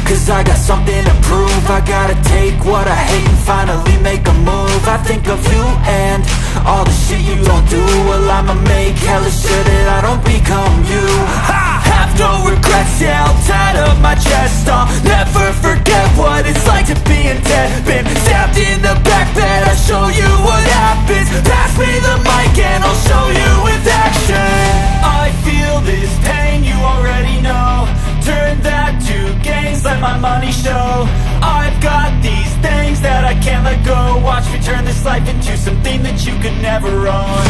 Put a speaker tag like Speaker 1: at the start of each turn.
Speaker 1: cause I got something to prove. I gotta take what I hate and finally make a move. I think of you and all the shit you don't do. Well, I'ma make hella sure that I don't become you. I have no regrets, yeah, I'll tie up my chest. I'll never forget what it's like to be in debt. Been stabbed in the back bed, I'll show you what happens. Pass me the mic and I'll show you with action. I feel this pain, you already know. Turn that to gains, let my money show. I've got these things that I can't let go. Watch me turn this life into something that you could never own.